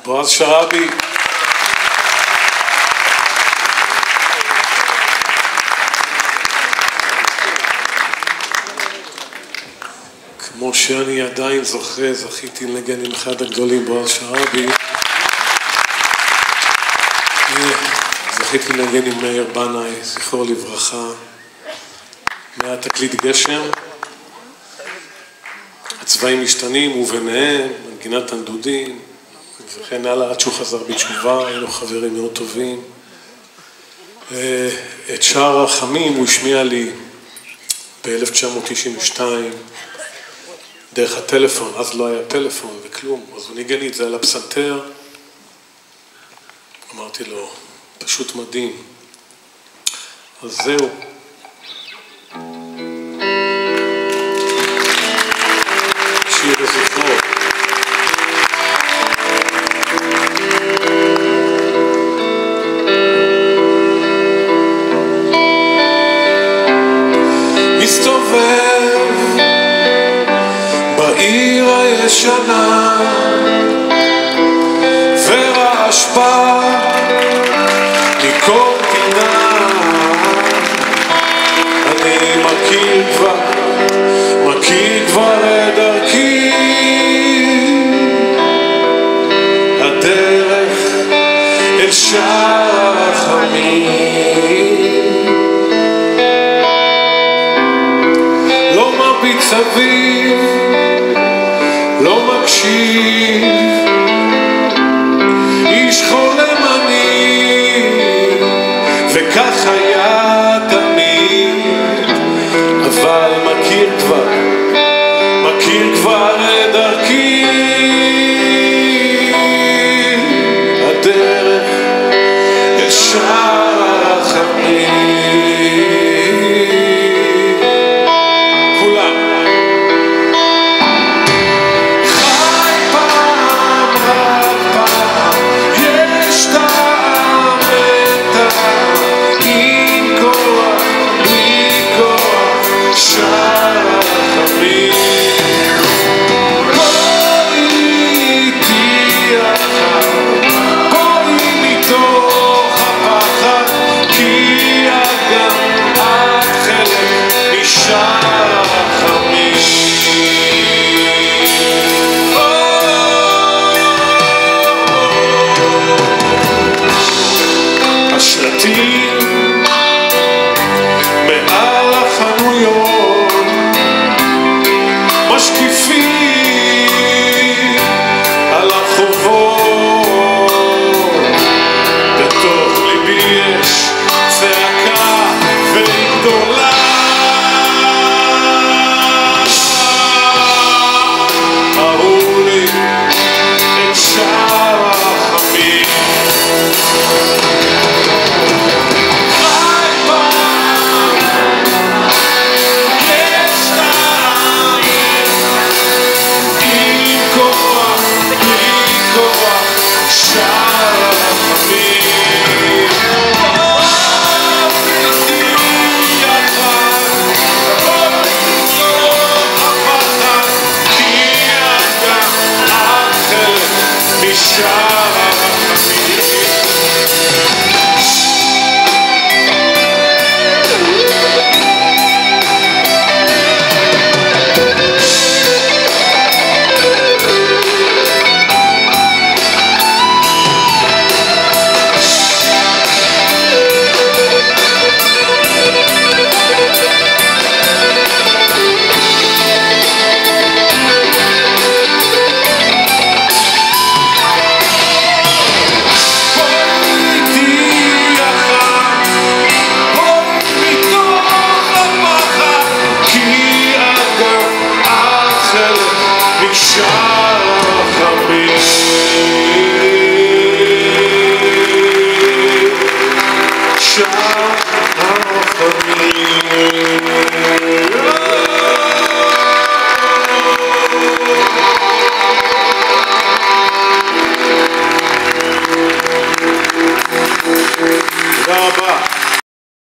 בועז שרעבי. כמו שאני עדיין זכיתי לנגן עם אחד הגדולים, בועז שרעבי. זכיתי לנגן עם מאיר בנאי, זכרו לברכה, מהתקליט גשם. הצבעים משתנים וביניהם, מנגינת הנדודים, וכן הלאה, עד שהוא חזר בתשובה, היינו חברים מאוד טובים. את שער החמים הוא השמיע לי ב-1992, דרך הטלפון, אז לא היה טלפון וכלום, אז הוא ניגן לי את זה על הפסנתר. אמרתי לו, פשוט מדהים. אז זהו. שיר לזכרו. מסתובב בעיר הישנה ורעש בא מכל פינה. אני מכיר כבר את דרכי, הדרך אל שער החמים. לא מביט סביב, לא מקשיב, איש חולם אני, וכך היה תמיד. אבל מכיר כבר את דרכי, הדרך אל שער החמים. כולם חי פעם, רק פעם, יש טעם וטעם, עם כוח, בלי כוח, שער החמים. בואי איתי אחר, בואי מתוך הפחד, כי את גם את חלק משער החמים. השלטים מעל החנויות משקיפים על הרחובות. בתוך ליבי יש צעקה והיא גדולה. הראו לי את שער החמים. חי פעם, יש טעם, עם כוח, בלי כוח, שער החמים. איתי יחד, בואי מתוך הפחד, כי את גם את חלק משער